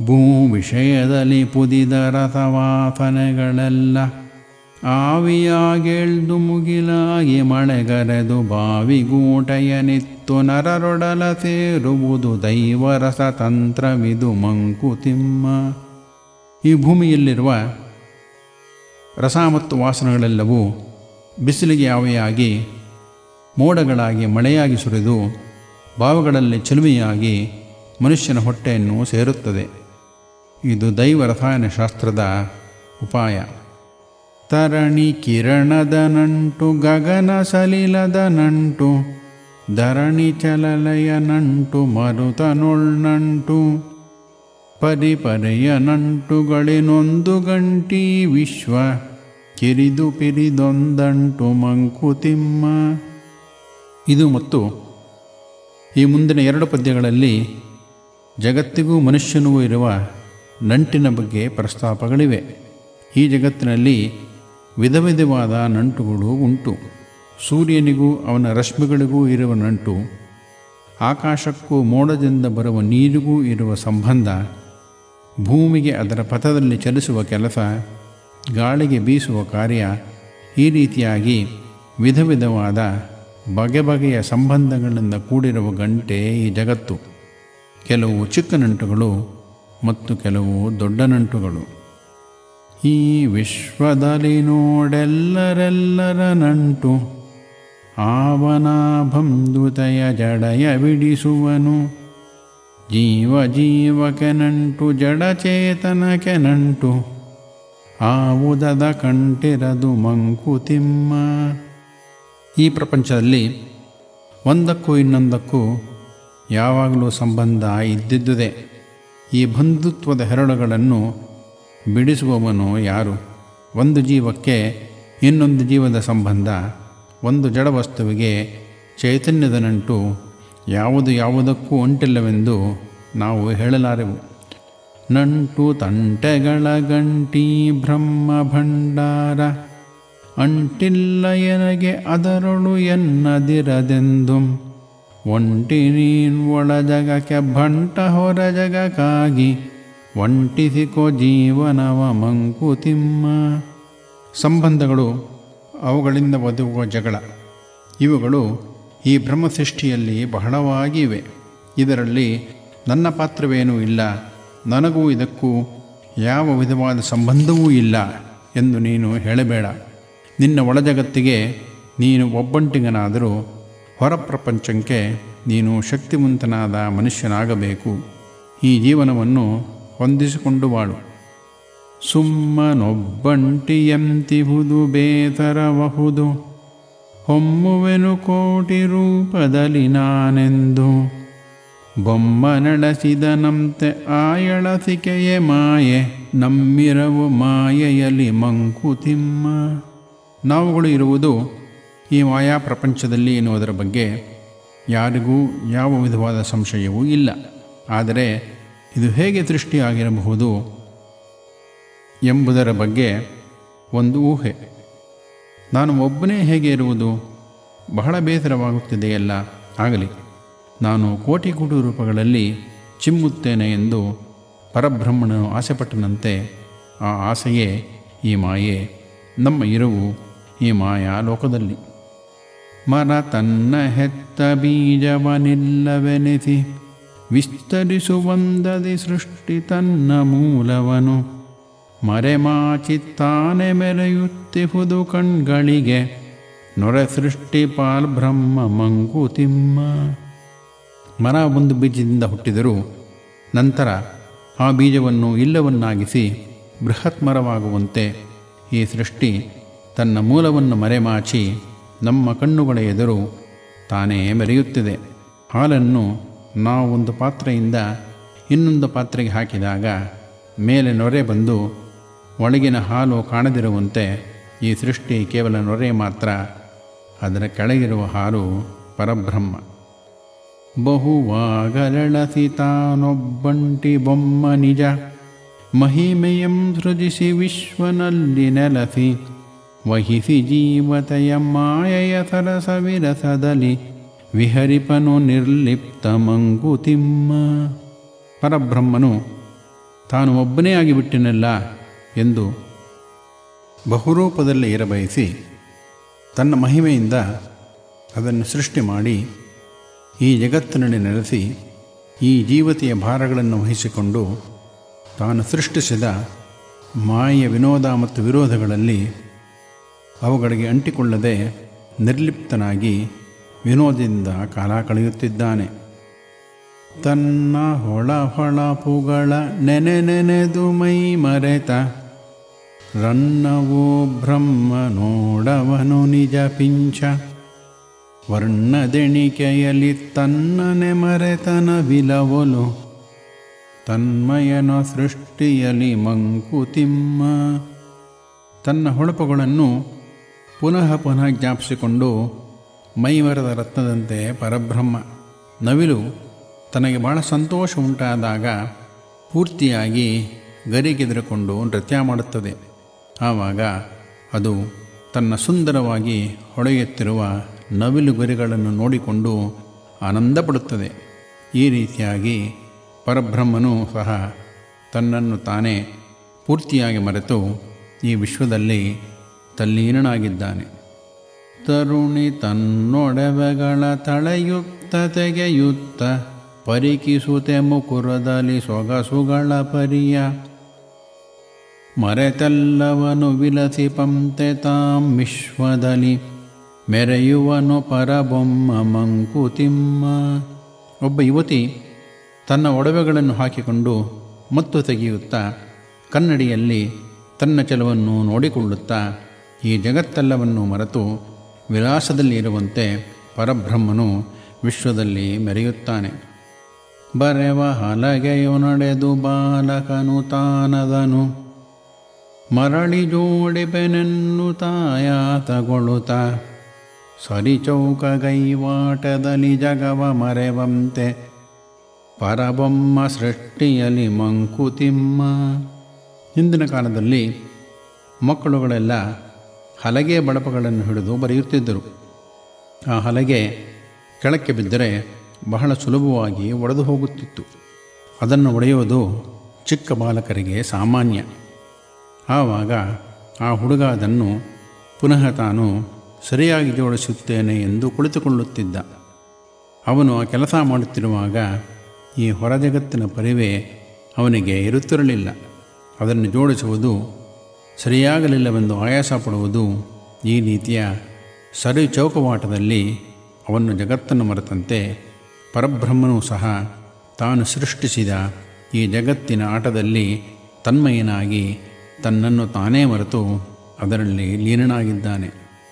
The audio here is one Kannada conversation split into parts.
ಭೂ ವಿಷಯದಲ್ಲಿ ಪುದಿದ ರಸವಾಸನೆಗಳೆಲ್ಲ ಆವಿಯಾಗೆಳ್ದು ಮುಗಿಲಾಗಿ ಮಳೆಗರೆದು ಬಾವಿಗೂಟೆಯನಿತ್ತು ನರರೊಡಲ ಸೇರುವುದು ದೈವರಸತಂತ್ರವಿದು ಮಂಕುತಿಮ್ಮ. ಈ ಭೂಮಿಯಲ್ಲಿರುವ ರಸ ಮತ್ತು ವಾಸನೆಗಳೆಲ್ಲವೂ ಬಿಸಿಲಿಗೆ ಆವಿಯಾಗಿ ಮೋಡಗಳಾಗಿ ಮಳೆಯಾಗಿ ಸುರಿದು ಬಾವುಗಳಲ್ಲಿ ಚಿಲುಮೆಯಾಗಿ ಮನುಷ್ಯನ ಹೊಟ್ಟೆಯನ್ನು ಸೇರುತ್ತದೆ. ಇದು ದೈವ ರಸಾಯನಶಾಸ್ತ್ರದ ಉಪಾಯ. ತರಣಿ ಕಿರಣದ ನಂಟು ಗಗನ ಸಲಿಲದ ನಂಟು ಧರಣಿ ಚಲಲಯ ನಂಟು ಮರುತನೊಳ್ನಂಟು ಪರಿಪರೆಯ ನಂಟುಗಳಿನೊಂದು ಗಂಟಿ ವಿಶ್ವ ಕಿರಿದು ಪಿರಿದೊಂದಂಟು ಮಂಕುತಿಮ್ಮ. ಇದು ಮತ್ತು ಈ ಮುಂದಿನ 2 ಪದ್ಯಗಳಲ್ಲಿ ಜಗತ್ತಿಗೂ ಮನುಷ್ಯನಿಗೂ ಇರುವ ನಂಟಿನ ಬಗ್ಗೆ ಪ್ರಸ್ತಾಪಗಳಿವೆ. ಈ ಜಗತ್ತಿನಲ್ಲಿ ವಿಧ ವಿಧವಾದ ನಂಟುಗಳು ಉಂಟು. ಸೂರ್ಯನಿಗೂ ಅವನ ರಶ್ಮಿಗಳಿಗೂ ಇರುವ ನಂಟು, ಆಕಾಶಕ್ಕೂ ಮೋಡದಿಂದ ಬರುವ ನೀರಿಗೂ ಇರುವ ಸಂಬಂಧ, ಭೂಮಿಗೆ ಅದರ ಪಥದಲ್ಲಿ ಚಲಿಸುವ ಕೆಲಸ, ಗಾಳಿಗೆ ಬೀಸುವ ಕಾರ್ಯ, ಈ ರೀತಿಯಾಗಿ ವಿಧ ವಿಧವಾದ ಬಗೆ ಬಗೆಯ ಸಂಬಂಧಗಳಿಂದ ಕೂಡಿರುವ ಗಂಟೆ ಈ ಜಗತ್ತು. ಕೆಲವು ಚಿಕ್ಕ ನಂಟುಗಳು ಮತ್ತು ಕೆಲವು ದೊಡ್ಡ ನಂಟುಗಳು. ಈ ವಿಶ್ವದಲ್ಲಿ ನೋಡೆಲ್ಲರೆಲ್ಲರ ನಂಟು ಆವನ ಬಂಧುತೆಯ ಜಡೆಯ ಬಿಡಿಸುವನು. ಜೀವ ಜೀವಕ್ಕೆ ನಂಟು ಜಡಚೇತನಕ್ಕೆ ನಂಟು ಆವುದದ ಕಂಟಿರದು ಮಂಕುತಿಮ್ಮ. ಈ ಪ್ರಪಂಚದಲ್ಲಿ ಒಂದಕ್ಕೂ ಇನ್ನೊಂದಕ್ಕೂ ಯಾವಾಗಲೂ ಸಂಬಂಧ ಇದ್ದಿದ್ದುದೇ. ಈ ಬಂಧುತ್ವದ ಹೆರಳುಗಳನ್ನು ಬಿಡಿಸುವವನು ಯಾರು? ಒಂದು ಜೀವಕ್ಕೆ ಇನ್ನೊಂದು ಜೀವದ ಸಂಬಂಧ, ಒಂದು ಜಡವಸ್ತುವಿಗೆ ಚೈತನ್ಯದ ನಂಟು ಯಾವುದು ಯಾವುದಕ್ಕೂ ಅಂಟಿಲ್ಲವೆಂದು ನಾವು ಹೇಳಲಾರೆವು. ನಂಟು ತಂಟೆಗಳ ಗಂಟಿ ಬ್ರಹ್ಮ ಭಂಡಾರ ಅಂಟಿಲ್ಲ ಎನಗೆ ಅದರೊಳು ಎನ್ನದಿರದೆಂದು ಒಂಟಿ ನೀನ್ ಒಳ ಜಗಕ್ಕೆ ಬಂಟ ಹೊರ ಜಗಕ್ಕಾಗಿ ಒಂಟಿಸಿಕೋ ಜೀವನವ ಮಂಕುತಿಮ್ಮ. ಸಂಬಂಧಗಳು, ಅವುಗಳಿಂದ ಒದಗುವ ಜಗಳ, ಇವುಗಳು ಈ ಬ್ರಹ್ಮಸೃಷ್ಟಿಯಲ್ಲಿ ಬಹಳವಾಗಿವೆ. ಇದರಲ್ಲಿ ನನ್ನ ಪಾತ್ರವೇನೂ ಇಲ್ಲ, ನನಗೂ ಇದಕ್ಕೂ ಯಾವ ವಿಧವಾದ ಸಂಬಂಧವೂ ಇಲ್ಲ ಎಂದು ನೀನು ಹೇಳಬೇಡ. ನಿನ್ನ ಒಳಜಗತ್ತಿಗೆ ನೀನು ಒಬ್ಬಂಟಿಗನಾದರೂ ಹೊರ ಪ್ರಪಂಚಕ್ಕೆ ನೀನು ಶಕ್ತಿವಂತನಾದ ಮನುಷ್ಯನಾಗಬೇಕು. ಈ ಜೀವನವನ್ನು ಹೊಂದಿಸಿಕೊಂಡು ಬಾಳು. ಸುಮ್ಮನೊಬ್ಬಂಟಿಯಂತಿಹುದು ಬೇಸರಬಹುದು ಹೊಮ್ಮುವೆನು ಕೋಟಿ ರೂಪದಲ್ಲಿ ನಾನೆಂದು ಬೊಮ್ಮ ನಡೆಸಿದನಂತೆ ಆಯಳಸಿಕೆಯೇ ಮಾಯೆ ನಮ್ಮಿರವು ಮಾಯೆಯಲ್ಲಿ ಮಂಕುತಿಮ್ಮ. ನಾವುಗಳು ಇರುವುದು ಈ ಮಾಯಾ ಪ್ರಪಂಚದಲ್ಲಿ ಎನ್ನುವುದರ ಬಗ್ಗೆ ಯಾರಿಗೂ ಯಾವ ವಿಧವಾದ ಸಂಶಯವೂ ಇಲ್ಲ. ಆದರೆ ಇದು ಹೇಗೆ ಸೃಷ್ಟಿಯಾಗಿರಬಹುದು ಎಂಬುದರ ಬಗ್ಗೆ ಒಂದು ಊಹೆ. ನಾನು ಒಬ್ಬನೇ ಹೇಗೆ ಇರುವುದು? ಬಹಳ ಬೇಸರವಾಗುತ್ತಿದೆಯಲ್ಲ. ಆಗಲಿ, ನಾನು ಕೋಟಿ ಕೋಟಿ ರೂಪಗಳಲ್ಲಿ ಚಿಮ್ಮುತ್ತೇನೆ ಎಂದು ಪರಬ್ರಹ್ಮಣನು ಆಸೆಪಟ್ಟನಂತೆ ಆ ಆಸೆಯೇ ಈ ಮಾಯೆ. ನಮ್ಮ ಇರುವು ಈ ಮಾಯಾ ಲೋಕದಲ್ಲಿ. ಮರ ತನ್ನ ಹೆತ್ತ ಬೀಜವನಿಲ್ಲವೆನಿಸಿ ವಿಸ್ತರಿಸುವಂದದಿ ಸೃಷ್ಟಿ ತನ್ನ ಮೂಲವನು ಮರೆಮಾಚಿತ್ತಾನೆ ಮೆರೆಯುತ್ತಿಹುದು ಕಣ್ಗಳಿಗೆ ನೊರೆ ಸೃಷ್ಟಿ ಪಾಲ್ ಬ್ರಹ್ಮ ಮಂಕುತಿಮ್ಮ. ಮರ ಒಂದು ಬೀಜದಿಂದ ಹುಟ್ಟಿದರೂ ನಂತರ ಆ ಬೀಜವನ್ನು ಇಲ್ಲವನ್ನಾಗಿಸಿ ಬೃಹತ್ ಮರವಾಗುವಂತೆ ಈ ಸೃಷ್ಟಿ ತನ್ನ ಮೂಲವನ್ನು ಮರೆಮಾಚಿ ನಮ್ಮ ಕಣ್ಣುಗಳ ಎದುರು ತಾನೇ ಮೆರೆಯುತ್ತಿದೆ. ಹಾಲನ್ನು ನಾವು ಒಂದು ಪಾತ್ರೆಯಿಂದ ಇನ್ನೊಂದು ಪಾತ್ರೆಗೆ ಹಾಕಿದಾಗ ಮೇಲೆ ನೊರೆ ಬಂದು ಒಳಗಿನ ಹಾಲು ಕಾಣದಿರುವಂತೆ ಈ ಸೃಷ್ಟಿ ಕೇವಲ ನೊರೆ ಮಾತ್ರ, ಅದರ ಕೆಳಗಿರುವ ಹಾಲು ಪರಬ್ರಹ್ಮ. ಬಹುವಾಗಲಳಸಿ ತಾನೊಬ್ಬಂಟಿ ಬೊಮ್ಮ ನಿಜ ಮಹಿಮೆಯಂ ಸೃಜಿಸಿ ವಿಶ್ವನಲ್ಲಿ ನೆಲಸಿ ವಹಿಸಿ ಜೀವತೆಯ ಮಾಯೆಯ ಸರಸ ವಿರಸದಲ್ಲಿ ವಿಹರಿಪನು ನಿರ್ಲಿಪ್ತ ಮಂಕುತಿಮ್ಮ. ಪರಬ್ರಹ್ಮನು ತಾನು ಒಬ್ಬನೇ ಆಗಿಬಿಟ್ಟಿನಲ್ಲ ಎಂದು ಬಹುರೂಪದಲ್ಲಿ ಇರಬಯಸಿ ತನ್ನ ಮಹಿಮೆಯಿಂದ ಅದನ್ನು ಸೃಷ್ಟಿ ಮಾಡಿ ಈ ಜಗತ್ತಿನಲ್ಲಿ ನೆಲೆಸಿ ಈ ಜೀವತೆಯ ಭಾರಗಳನ್ನು ವಹಿಸಿಕೊಂಡು ತಾನು ಸೃಷ್ಟಿಸಿದ ಮಾಯೆಯ ವಿನೋದ ಮತ್ತು ವಿರೋಧಗಳಲ್ಲಿ ಅವುಗಳಿಗೆ ಅಂಟಿಕೊಳ್ಳದೆ ನಿರ್ಲಿಪ್ತನಾಗಿ ವಿನೋದದಿಂದ ಕಾಲ ಕಳೆಯುತ್ತಿದ್ದಾನೆ. ತನ್ನ ಹೊಳಪುಗಳ ನೆನೆದು ಮೈ ಮರೆತ ರನ್ನವೋ ಬ್ರಹ್ಮ ನೋಡವನು ನಿಜ ಪಿಂಚ ವರ್ಣದೆಣಿಕೆಯಲ್ಲಿ ತನ್ನನೆ ಮರೆತನ ವಿಲವೊಲು ತನ್ಮಯನ ಸೃಷ್ಟಿಯಲ್ಲಿ ಮಂಕುತಿಮ್ಮ. ತನ್ನ ಹೊಳಪುಗಳನ್ನು ಪುನಃ ಪುನಃ ಜ್ಞಾಪಿಸಿಕೊಂಡು ಮೈಮರೆದ ರತ್ನದಂತೆ ಪರಬ್ರಹ್ಮ. ನವಿಲು ತನಗೆ ಬಹಳ ಸಂತೋಷ ಉಂಟಾದಾಗ ಪೂರ್ತಿಯಾಗಿ ಗರಿಗೆದರಿಕೊಂಡು ನೃತ್ಯ ಮಾಡುತ್ತದೆ. ಆವಾಗ ಅದು ತನ್ನ ಸುಂದರವಾಗಿ ಹೊಳೆಯುತ್ತಿರುವ ನವಿಲು ಗರಿಗಳನ್ನು ನೋಡಿಕೊಂಡು ಆನಂದಪಡುತ್ತದೆ. ಈ ರೀತಿಯಾಗಿ ಪರಬ್ರಹ್ಮನೂ ಸಹ ತನ್ನನ್ನು ತಾನೇ ಪೂರ್ತಿಯಾಗಿ ಮರೆತು ಈ ವಿಶ್ವದಲ್ಲಿ ತಲ್ಲೀನನಾಗಿದ್ದಾನೆ. ತರುಣಿ ತನ್ನೊಡವೆಗಳ ತಳೆಯುತ್ತ ತೆಗೆಯುತ್ತ ಪರಿಕಿಸುತ್ತೆ ಮುಕುರದಲ್ಲಿ ಸೊಗಸುಗಳ ಪರಿಯ ಮರೆತೆಲ್ಲವನು ವಿಲಸಿ ಪಂತೆ ತಾಂ ವಿಶ್ವದಲ್ಲಿ ಮೆರೆಯುವನು ಪರಬೊಮ್ಮ ಮಂಕುತಿಮ್ಮ. ಒಬ್ಬ ಯುವತಿ ತನ್ನ ಒಡವೆಗಳನ್ನು ಹಾಕಿಕೊಂಡು ಮತ್ತು ತೆಗೆಯುತ್ತಾ ಕನ್ನಡಿಯಲ್ಲಿ ತನ್ನ ಚೆಲುವನ್ನು ನೋಡಿಕೊಳ್ಳುತ್ತಾ ಈ ಜಗತ್ತೆಲ್ಲವನ್ನು ಮರೆತು ವಿಲಾಸದಲ್ಲಿ ಇರುವಂತೆ ಪರಬ್ರಹ್ಮನು ವಿಶ್ವದಲ್ಲಿ ಮೆರೆಯುತ್ತಾನೆ. ಬರೆವ ಹಲಗೆಯು ನಡೆದು ಬಾಲಕನು ತಾನದನು ಮರಳಿ ಜೋಡಿಪೆನೆನ್ನು ತಾಯಾತಗೊಳ್ಳುತ್ತ ಸರಿಚೌಕ ಗೈವಾಟದಲ್ಲಿ ಜಗವ ಮರೆವಂತೆ ಪರಬೊಮ್ಮ ಸೃಷ್ಟಿಯಲ್ಲಿ ಮಂಕುತಿಮ್ಮ. ಹಿಂದಿನ ಕಾಲದಲ್ಲಿ ಮಕ್ಕಳುಗಳೆಲ್ಲ ಹಲಗೆ ಬಳಪಗಳನ್ನು ಹಿಡಿದು ಬರೆಯುತ್ತಿದ್ದರು. ಆ ಹಲಗೆ ಕೆಳಕ್ಕೆ ಬಿದ್ದರೆ ಬಹಳ ಸುಲಭವಾಗಿ ಒಡೆದು ಹೋಗುತ್ತಿತ್ತು. ಅದನ್ನು ಒಡೆಯುವುದು ಚಿಕ್ಕ ಬಾಲಕರಿಗೆ ಸಾಮಾನ್ಯ. ಆವಾಗ ಆ ಹುಡುಗ ಅದನ್ನು ಪುನಃ ತಾನು ಸರಿಯಾಗಿ ಜೋಡಿಸುತ್ತೇನೆ ಎಂದು ಕುಳಿತುಕೊಳ್ಳುತ್ತಿದ್ದ. ಅವನು ಆ ಕೆಲಸ ಮಾಡುತ್ತಿರುವಾಗ ಈ ಹೊರಜಗತ್ತಿನ ಪರಿವೇ ಅವನಿಗೆ ಇರುತ್ತಿರಲಿಲ್ಲ. ಅದನ್ನು ಜೋಡಿಸುವುದು ಸರಿಯಾಗಲಿಲ್ಲವೆಂದು ಆಯಾಸ ಪಡುವುದು, ಈ ರೀತಿಯ ಸರಿ ಚೌಕವಾಟದಲ್ಲಿ ಅವನು ಜಗತ್ತನ್ನು ಮರೆತಂತೆ ಪರಬ್ರಹ್ಮನೂ ಸಹ ತಾನು ಸೃಷ್ಟಿಸಿದ ಈ ಜಗತ್ತಿನ ಆಟದಲ್ಲಿ ತನ್ಮಯನಾಗಿ ತನ್ನನ್ನು ತಾನೇ ಮರೆತು ಅದರಲ್ಲಿ ಲೀನನಾಗಿದ್ದಾನೆ.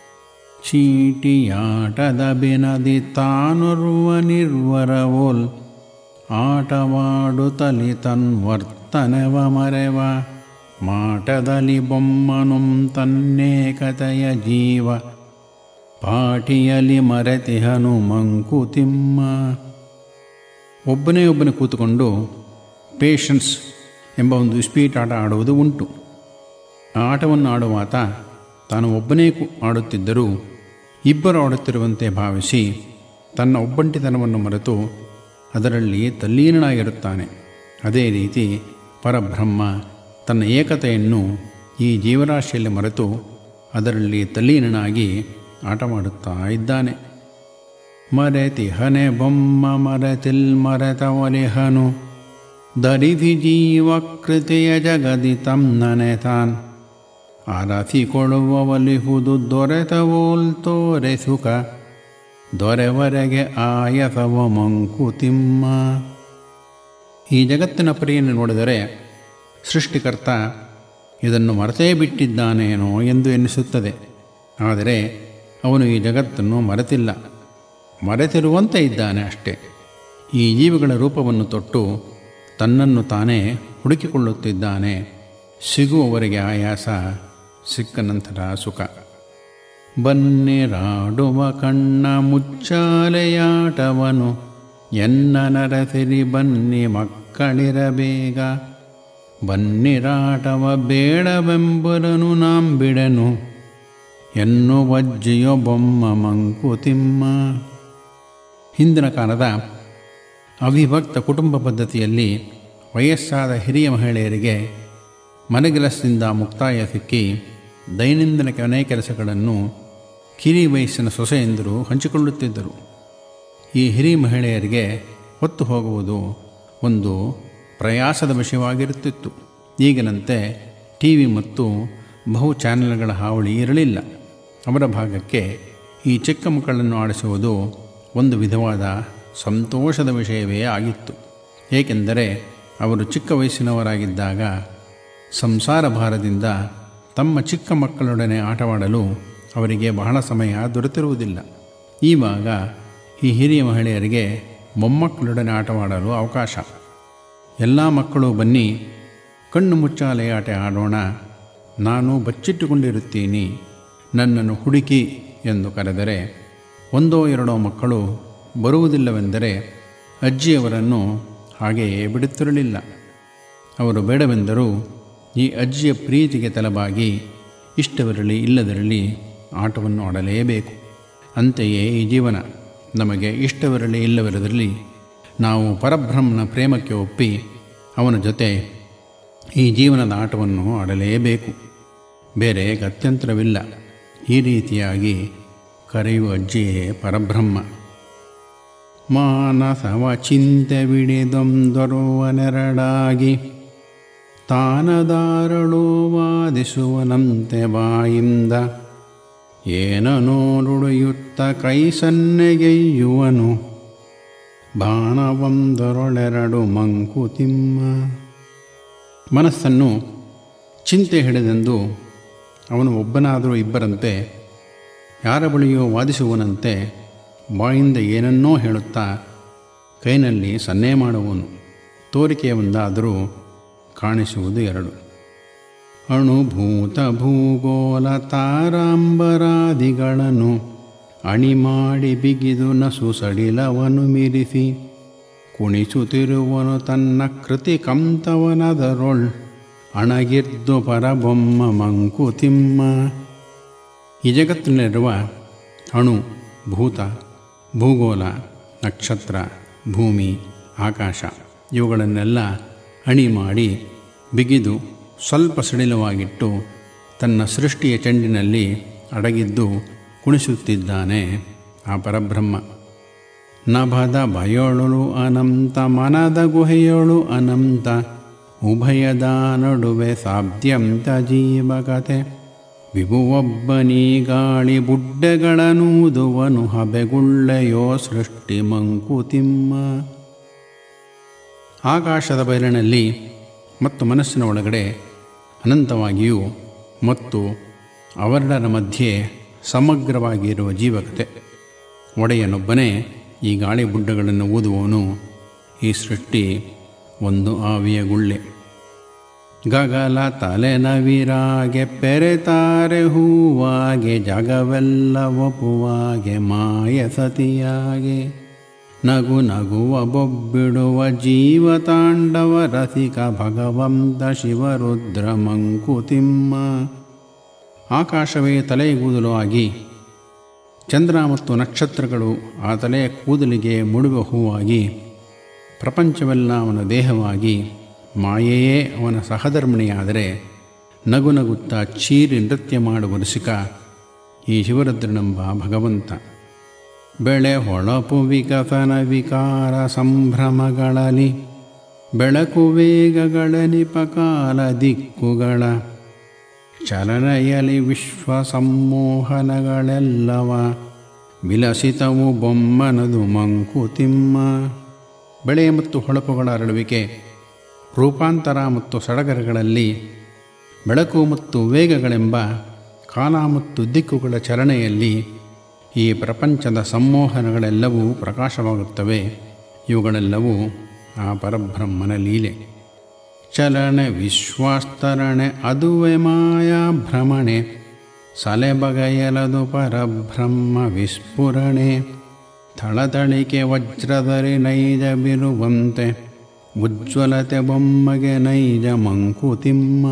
ಚೀಟಿಯಾಟದ ಬೆನದಿ ತಾನೊರುವ ನಿರ್ವರವೋಲ್ ಆಟವಾಡುತ್ತಲಿ ತನ್ವರ್ತನವ ಮರೆವ ಮಾಟದಲ್ಲಿ ಬೊಮ್ಮನುಂ ತನ್ನೇಕತೆಯ ಜೀವ ಪಾಟಿಯಲ್ಲಿ ಮರೆತಿಹನು ಮಂಕುತಿಮ್ಮ. ಒಬ್ಬನೇ ಕೂತುಕೊಂಡು ಪೇಷನ್ಸ್ ಎಂಬ ಒಂದು ಇಸ್ಪೀಟ್ ಆಟ ಆಡುವುದು ಉಂಟು. ಆ ಆಟವನ್ನು ಆಡುವಾತ ತಾನು ಒಬ್ಬನೇ ಆಡುತ್ತಿದ್ದರೂ ಇಬ್ಬರು ಆಡುತ್ತಿರುವಂತೆ ಭಾವಿಸಿ ತನ್ನ ಒಬ್ಬಂಟಿತನವನ್ನು ಮರೆತು ಅದರಲ್ಲಿ ತಲ್ಲೀನನಾಗಿರುತ್ತಾನೆ. ಅದೇ ರೀತಿ ಪರಬ್ರಹ್ಮ ತನ್ನ ಏಕತೆಯನ್ನು ಈ ಜೀವರಾಶಿಯಲ್ಲಿ ಮರೆತು ಅದರಲ್ಲಿ ತಲ್ಲೀನನಾಗಿ ಆಟ ಮಾಡುತ್ತಾ ಇದ್ದಾನೆ. ಮರೆತಿಹನೆ ಬೊಮ್ಮ ಮರೆತಿಲ್ ಮರೆತ ಒಲಿಹನು ದರಿದಿ ಜೀವಕೃತಿಯ ಜಗದಿ ತನ್ನನೆ ತಾನ್ ಅರಸಿಕೊಳ್ಳುವ ಒಲಿಹುದು ದೊರೆತವೋಲ್ ತೋರೆ ಸುಖ ದೊರೆವರೆಗೆ ಆಯಸವ ಮಂಕುತಿಮ್ಮ. ಈ ಜಗತ್ತಿನ ಪರಿಯನ್ನು ನೋಡಿದರೆ ಸೃಷ್ಟಿಕರ್ತ ಇದನ್ನು ಮರೆತೇ ಬಿಟ್ಟಿದ್ದಾನೇನೋ ಎಂದು ಎನ್ನಿಸುತ್ತದೆ. ಆದರೆ ಅವನು ಈ ಜಗತ್ತನ್ನು ಮರೆತಿಲ್ಲ, ಮರೆತಿರುವಂತೆ ಇದ್ದಾನೆ ಅಷ್ಟೇ. ಈ ಜೀವಿಗಳ ರೂಪವನ್ನು ತೊಟ್ಟು ತನ್ನನ್ನು ತಾನೇ ಹುಡುಕಿಕೊಳ್ಳುತ್ತಿದ್ದಾನೆ. ಸಿಗುವವರೆಗೆ ಆಯಾಸ, ಸಿಕ್ಕ ನಂತರ ಸುಖ. ಬನ್ನಿರಾಡುವ ಕಣ್ಣ ಮುಚ್ಚಾಲೆಯಾಟವನು ಎನ್ನ ನರಸಿರಿ ಬನ್ನಿ ಮಕ್ಕಳಿರಬೇಗ ಬನ್ನಿರಾಟವ ಬೇಡವೆಂಬರನು ನಾಂಬಿಡೆನು ಎನ್ನುವಜ್ಜಿಯೋ ಬೊಮ್ಮ ಮಂಕುತಿಮ್ಮ. ಹಿಂದಿನ ಕಾಲದ ಅವಿಭಕ್ತ ಕುಟುಂಬ ಪದ್ಧತಿಯಲ್ಲಿ ವಯಸ್ಸಾದ ಹಿರಿಯ ಮಹಿಳೆಯರಿಗೆ ಮನೆಗೆಲಸದಿಂದ ಮುಕ್ತಾಯ ಸಿಕ್ಕಿ ದೈನಂದಿನ ಮನೆ ಕೆಲಸಗಳನ್ನು ಕಿರಿ ವಯಸ್ಸಿನ ಸೊಸೆಯಂದರು ಹಂಚಿಕೊಳ್ಳುತ್ತಿದ್ದರು. ಈ ಹಿರಿಯ ಮಹಿಳೆಯರಿಗೆ ಹೊತ್ತು ಹೋಗುವುದು ಒಂದು ಪ್ರಯಾಸದ ವಿಷಯವಾಗಿರುತ್ತಿತ್ತು. ಈಗಿನಂತೆ ಟಿ ವಿ ಮತ್ತು ಬಹು ಚಾನೆಲ್ಗಳ ಹಾವಳಿ ಇರಲಿಲ್ಲ. ಅವರ ಭಾಗಕ್ಕೆ ಈ ಚಿಕ್ಕ ಮಕ್ಕಳನ್ನು ಆಡಿಸುವುದು ಒಂದು ವಿಧವಾದ ಸಂತೋಷದ ವಿಷಯವೇ ಆಗಿತ್ತು. ಏಕೆಂದರೆ ಅವರು ಚಿಕ್ಕ ವಯಸ್ಸಿನವರಾಗಿದ್ದಾಗ ಸಂಸಾರ ಭಾರದಿಂದ ತಮ್ಮ ಚಿಕ್ಕ ಮಕ್ಕಳೊಡನೆ ಆಟವಾಡಲು ಅವರಿಗೆ ಬಹಳ ಸಮಯ ದೊರೆತಿರುವುದಿಲ್ಲ. ಈವಾಗ ಈ ಹಿರಿಯ ಮಹಿಳೆಯರಿಗೆ ಮೊಮ್ಮಕ್ಕಳೊಡನೆ ಆಟವಾಡಲು ಅವಕಾಶ. ಎಲ್ಲ ಮಕ್ಕಳು ಬನ್ನಿ, ಕಣ್ಣು ಮುಚ್ಚಾಲೆ ಆಟ ಆಡೋಣ, ನಾನು ಬಚ್ಚಿಟ್ಟುಕೊಂಡಿರುತ್ತೀನಿ, ನನ್ನನ್ನು ಹುಡುಕಿ ಎಂದು ಕರೆದರೆ ಒಂದೋ ಎರಡೋ ಮಕ್ಕಳು ಬರುವುದಿಲ್ಲವೆಂದರೆ ಅಜ್ಜಿಯವರನ್ನು ಹಾಗೆಯೇ ಬಿಡುತ್ತಿರಲಿಲ್ಲ. ಅವರು ಬೇಡವೆಂದರೂ ಈ ಅಜ್ಜಿಯ ಪ್ರೀತಿಗೆ ತಲೆಬಾಗಿ ಇಷ್ಟವಿರಲಿ ಇಲ್ಲದಿರಲಿ ಆಟವನ್ನು ಆಡಲೇಬೇಕು. ಅಂತೆಯೇ ಈ ಜೀವನ. ನಮಗೆ ಇಷ್ಟವಿರಲಿ ಇಲ್ಲವಿರದಿರಲಿ ನಾವು ಪರಬ್ರಹ್ಮನ ಪ್ರೇಮಕ್ಕೆ ಒಪ್ಪಿ ಅವನ ಜೊತೆ ಈ ಜೀವನದ ಆಟವನ್ನು ಆಡಲೇಬೇಕು. ಬೇರೆ ಗತ್ಯಂತರವಿಲ್ಲ. ಈ ರೀತಿಯಾಗಿ ಕರೆಯುವ ಅಜ್ಜಿಯೇ ಪರಬ್ರಹ್ಮ. ಮಾನಸವ ಚಿಂತೆ ಬಿಡಿದೊಂದೊರುವನೆರಡಾಗಿ ತಾನದಾರಳು ವಾದಿಸುವನಂತೆ ಬಾಯಿಂದ ಏನನೋ ನುಡಿಯುತ್ತ ಕೈ ಸನ್ನೆಗೆಯ್ಯುವನು ಬಾಣವೊಂದರೊಳೆರಡು ಮಂಕುತಿಮ್ಮ. ಮನಸ್ಸನ್ನು ಚಿಂತೆ ಹಿಡಿದೆಂದು ಅವನು ಒಬ್ಬನಾದರೂ ಇಬ್ಬರಂತೆ ಯಾರ ಬಳಿಯೋ ವಾದಿಸುವನಂತೆ ಬಾಯಿಂದ ಏನನ್ನೋ ಹೇಳುತ್ತಾ ಕೈನಲ್ಲಿ ಸನ್ನೆ ಮಾಡುವನು. ತೋರಿಕೆಯ ಒಂದಾದರೂ ಕಾಣಿಸುವುದು ಎರಡು. ಅಣುಭೂತ ಭೂಗೋಳ ತಾರಾಂಬರಾದಿಗಳನ್ನು ಅಣಿಮಾಡಿ ಬಿಗಿದು ನಸು ಸಡಿಲವನು ಮಿರಿಸಿ ಕುಣಿಸುತ್ತಿರುವನು ತನ್ನ ಕೃತಿ ಕಂತವನದರೊಳ್ ಅಣಗಿರ್ದು ಪರಬೊಮ್ಮ ಮಂಕುತಿಮ್ಮ. ಈ ಜಗತ್ತಿನಲ್ಲಿರುವ ಅಣು, ಭೂತ, ಭೂಗೋಳ, ನಕ್ಷತ್ರ, ಭೂಮಿ, ಆಕಾಶ ಇವುಗಳನ್ನೆಲ್ಲ ಅಣಿ ಮಾಡಿ ಬಿಗಿದು ಸ್ವಲ್ಪ ಸಡಿಲವಾಗಿಟ್ಟು ತನ್ನ ಸೃಷ್ಟಿಯ ಚೆಂಡಿನಲ್ಲಿ ಅಡಗಿದ್ದು ಕುಣಿಸುತ್ತಿದ್ದಾನೆ ಆ ಪರಬ್ರಹ್ಮ. ನಭದ ಭಯೊಳು ಅನಂತ ಮನದ ಗುಹೆಯೊಳು ಅನಂತ ಉಭಯದ ನಡುವೆ ಸಾಧ್ಯಂತ ಜೀವಕತೆ ವಿಭುವೊಬ್ಬನೀ ಗಾಳಿ ಬುಡ್ಡೆಗಳನೂದುವನು ಹಬೆಗುಳ್ಳೆಯೋ ಸೃಷ್ಟಿ ಮಂಕುತಿಮ್ಮ. ಆಕಾಶದ ಬಯಲಿನಲ್ಲಿ ಮತ್ತು ಮನಸ್ಸಿನ ಒಳಗಡೆ ಅನಂತವಾಗಿಯೂ ಮತ್ತು ಅವೆರಡರ ಮಧ್ಯೆ ಸಮಗ್ರವಾಗಿರುವ ಜೀವಕತೆ. ಒಡೆಯನೊಬ್ಬನೇ ಈ ಗಾಳಿ ಬುಡ್ಡಗಳನ್ನು ಊದುವವನು. ಈ ಸೃಷ್ಟಿ ಒಂದು ಆವಿಯ ಗುಳ್ಳೆ. ಗಗಲ ತಲೆನವಿರಾಗೆ ಪೆರೆತಾರೆ ಹೂವಾಗೆ ಜಗವೆಲ್ಲ ಒಪ್ಪುವಾಗೆ ಮಾಯ ಸತಿಯಾಗೆ ನಗು ನಗುವ ಬೊಬ್ಬಿಡುವ ಜೀವತಾಂಡವ ರಸಿಕ ಭಗವಂತ ಶಿವರುದ್ರ ಮಂಕುತಿಮ್ಮ. ಆಕಾಶವೇ ತಲೆಯ ಕೂದಲು ಆಗಿ ಚಂದ್ರ ಮತ್ತು ನಕ್ಷತ್ರಗಳು ಆ ತಲೆಯ ಕೂದಲಿಗೆ ಮುಡುವ ಹೂವಾಗಿ ಪ್ರಪಂಚವೆಲ್ಲ ಅವನ ದೇಹವಾಗಿ ಮಾಯೆಯೇ ಅವನ ಸಹಧರ್ಮಿಣಿಯಾದರೆ ನಗು ನಗುತ್ತಾ ಚೀರಿ ನೃತ್ಯ ಮಾಡುವ ರಸಿಕ ಈ ಶಿವರುದ್ರನೆಂಬ ಭಗವಂತ. ಬೆಳೆ ಹೊಳಪು ವಿಕಸನ ವಿಕಾರ ಸಂಭ್ರಮಗಳಲ್ಲಿ ಬೆಳಕು ವೇಗಗಳ ನಿಪಕಾಲ ದಿಕ್ಕುಗಳ ಚಲನೆಯಲಿ ವಿಶ್ವ ಸಂಮೋಹನಗಳೆಲ್ಲವ ವಿಲಸಿತವು ಬೊಮ್ಮನದು ಮಂಕುತಿಮ್ಮ. ಬೆಳೆ ಮತ್ತು ಹೊಳಪುಗಳ ಅರಳುವಿಕೆ, ರೂಪಾಂತರ ಮತ್ತು ಸಡಗರಗಳಲ್ಲಿ ಬೆಳಕು ಮತ್ತು ವೇಗಗಳೆಂಬ ಕಾಲ ಮತ್ತು ದಿಕ್ಕುಗಳ ಚಲನೆಯಲ್ಲಿ ಈ ಪ್ರಪಂಚದ ಸಂಮೋಹನಗಳೆಲ್ಲವೂ ಪ್ರಕಾಶವಾಗುತ್ತವೆ. ಇವುಗಳೆಲ್ಲವೂ ಆ ಪರಬ್ರಹ್ಮನ ಲೀಲೆ. ಚಲನೆ ವಿಶ್ವಾಸ್ತರಣೆ ಅದುವೆ ಮಾಯಾ ಭ್ರಮಣೆ ಸಲೆಬಗೆಯಲದು ಪರಬ್ರಹ್ಮ ವಿಸ್ಫುರಣೆ ಥಳಥಳಿಕೆ ವಜ್ರದರೆ ನೈಜ ಬಿರುವಂತೆ ಉಜ್ವಲತೆ ಬೊಮ್ಮಗೆ ನೈಜ ಮಂಕುತಿಮ್ಮ.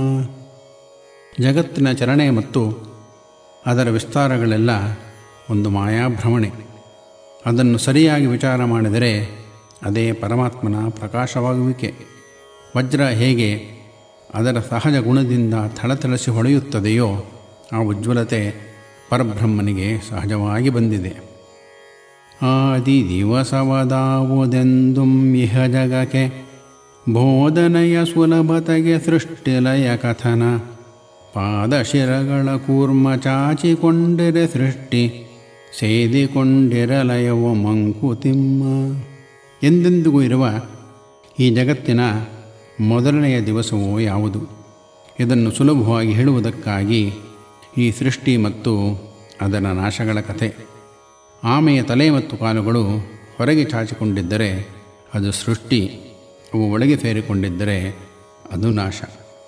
ಜಗತ್ತಿನ ಚಲನೆ ಮತ್ತು ಅದರ ವಿಸ್ತಾರಗಳೆಲ್ಲ ಒಂದು ಮಾಯಾಭ್ರಮಣೆ. ಅದನ್ನು ಸರಿಯಾಗಿ ವಿಚಾರ ಮಾಡಿದರೆ ಅದೇ ಪರಮಾತ್ಮನ ಪ್ರಕಾಶವಾಗುವಿಕೆ. ವಜ್ರ ಹೇಗೆ ಅದರ ಸಹಜ ಗುಣದಿಂದ ಥಳಥಳಿಸಿ ಹೊಳೆಯುತ್ತದೆಯೋ ಆ ಉಜ್ವಲತೆ ಪರಬ್ರಹ್ಮನಿಗೆ ಸಹಜವಾಗಿ ಬಂದಿದೆ. ಆದಿ ದಿವಸವದಾವುದೆಂದುಂ ಇಹ ಜಗಕ್ಕೆ ಬೋಧನೆಯ ಸುಲಭತೆಗೆ ಸೃಷ್ಟಿಲಯ ಕಥನ ಪಾದಶಿರಗಳ ಕೂರ್ಮ ಚಾಚಿಕೊಂಡಿರೆ ಸೃಷ್ಟಿ ಸೇದಿಕೊಂಡಿರಲಯವು ಮಂಕುತಿಮ್ಮ. ಎಂದೆಂದಿಗೂ ಇರುವ ಈ ಜಗತ್ತಿನ ಮೊದಲನೆಯ ದಿವಸವೋ ಯಾವುದು? ಇದನ್ನು ಸುಲಭವಾಗಿ ಹೇಳುವುದಕ್ಕಾಗಿ ಈ ಸೃಷ್ಟಿ ಮತ್ತು ಅದರ ನಾಶಗಳ ಕಥೆ. ಆಮೆಯ ತಲೆ ಮತ್ತು ಕಾಲುಗಳು ಹೊರಗೆ ಚಾಚಿಕೊಂಡಿದ್ದರೆ ಅದು ಸೃಷ್ಟಿ, ಅವು ಒಳಗೆ ಸೇರಿಕೊಂಡಿದ್ದರೆ ಅದು ನಾಶ.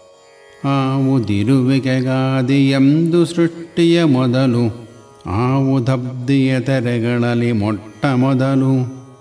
ಆವುದಿರುವಿಕೆಗಾದಿಯೆಂದು ಸೃಷ್ಟಿಯ ಮೊದಲು ಆವುದಬ್ದಿಯ ತೆರೆಗಳಲ್ಲಿ ಮೊಟ್ಟ ಮೊದಲು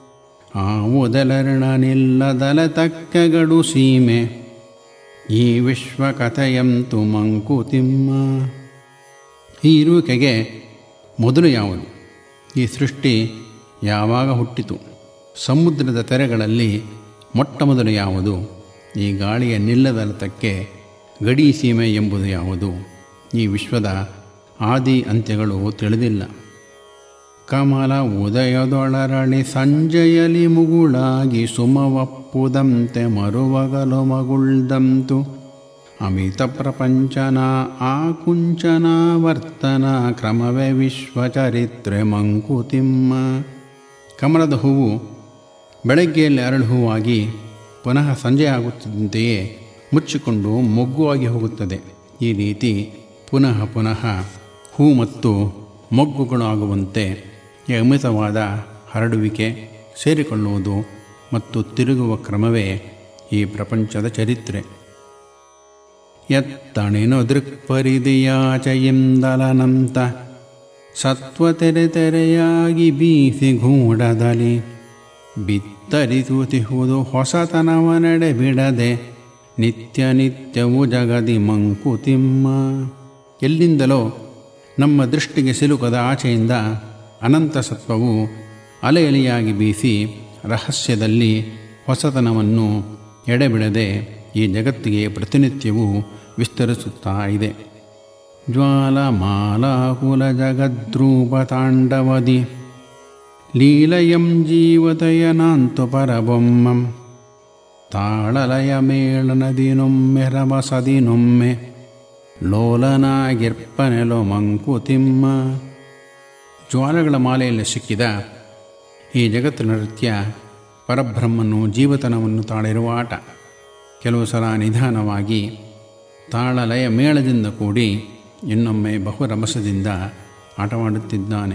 ಆವುದೆಲರ್ಣನಿಲ್ಲದಲೆ ತಕ್ಕೆಗಡು ಸೀಮೆ ಈ ವಿಶ್ವಕಥೆಯಂತು ಮಂಕುತಿಮ್ಮ. ಈ ಇರುವಿಕೆಗೆ ಮೊದಲು ಯಾವುದು? ಈ ಸೃಷ್ಟಿ ಯಾವಾಗ ಹುಟ್ಟಿತು? ಸಮುದ್ರದ ತೆರೆಗಳಲ್ಲಿ ಮೊಟ್ಟ ಮೊದಲು ಯಾವುದು? ಈ ಗಾಳಿಯ ನಿಲ್ಲದಲತಕ್ಕೆ ಗಡಿ ಸೀಮೆ ಎಂಬುದು ಯಾವುದು? ಈ ವಿಶ್ವದ ಆದಿ ಅಂತ್ಯಗಳು ತಿಳಿದಿಲ್ಲ. ಕಮಲ ಉದಯದೊಳರಳಿ ಸಂಜೆಯಲಿ ಮುಗುಳಾಗಿ ಸುಮವಪ್ಪುದಂತೆ ಮರುವಗಲು ಮಗುಳ್ದಂತು ಅಮಿತ ಪ್ರಪಂಚನ ಆಕುಂಚನ ವರ್ತನ ಕ್ರಮವೇ ವಿಶ್ವಚರಿತ್ರೆ ಮಂಕುತಿಮ್ಮ. ಕಮಲದ ಹೂವು ಬೆಳಗ್ಗೆಯಲ್ಲಿ ಅರಳು ಹೂವಾಗಿ ಪುನಃ ಸಂಜೆಯಾಗುತ್ತಿದ್ದಂತೆಯೇ ಮುಚ್ಚಿಕೊಂಡು ಮೊಗ್ಗುವಾಗಿ ಹೋಗುತ್ತದೆ. ಈ ರೀತಿ ಪುನಃ ಪುನಃ ಹೂ ಮತ್ತು ಮೊಗ್ಗುಗಳು ಆಗುವಂತೆ ಈ ಅಮಿತವಾದ ಹರಡುವಿಕೆ, ಸೇರಿಕೊಳ್ಳುವುದು ಮತ್ತು ತಿರುಗುವ ಕ್ರಮವೇ ಈ ಪ್ರಪಂಚದ ಚರಿತ್ರೆ. ಎತ್ತಣಿನು ದೃಕ್ಪರಿದಿಯಾಚೆಯಿಂದಲನಂತ ಸತ್ವ ತೆರೆ ತೆರೆಯಾಗಿ ಬೀಸಿ ಗೂಢದಲ್ಲಿ ಬಿತ್ತರಿಸುತ್ತಿಹುದು ಹೊಸತನವನೆಡೆ ಬಿಡದೆ ನಿತ್ಯ ನಿತ್ಯವು ಜಗದಿ ಮಂಕುತಿಮ್ಮ. ಎಲ್ಲಿಂದಲೋ ನಮ್ಮ ದೃಷ್ಟಿಗೆ ಸಿಲುಕದ ಆಚೆಯಿಂದ ಅನಂತ ಸತ್ವವು ಅಲೆಯಲಿಯಾಗಿ ಬೀಸಿ ರಹಸ್ಯದಲ್ಲಿ ಹೊಸತನವನ್ನು ಎಡೆಬಿಡದೆ ಈ ಜಗತ್ತಿಗೆ ಪ್ರತಿನಿತ್ಯವೂ ವಿಸ್ತರಿಸುತ್ತಾ ಇದೆ. ಜ್ವಾಲಮಾಲಾಕುಲ ಜಗದ್ರೂಪ ತಾಂಡವದಿ ಲೀಲಯಂ ಜೀವತಯನಾಂತು ಪರಬೊಮ್ಮಂ ತಾಳಲಯ ಮೇಳನದಿನೊಮ್ಮೆ ರಮಸದಿನೊಮ್ಮೆ ಲೋಲನಾಗಿರ್ಪನೆಲೋ ಮಂಕುತಿಮ್ಮ. ಜ್ವಾಲಗಳ ಮಾಲೆಯಲ್ಲಿ ಸಿಕ್ಕಿದ ಈ ಜಗತ್ತಿನ ನೃತ್ಯ ಪರಬ್ರಹ್ಮನು ಜೀವತನವನ್ನು ತಾಳಿರುವ ಆಟ. ಕೆಲವು ಸಲ ನಿಧಾನವಾಗಿ ತಾಳಲಯ ಮೇಳದಿಂದ ಕೂಡಿ ಇನ್ನೊಮ್ಮೆ ಬಹುರಮಸದಿಂದ ಆಟವಾಡುತ್ತಿದ್ದಾನೆ.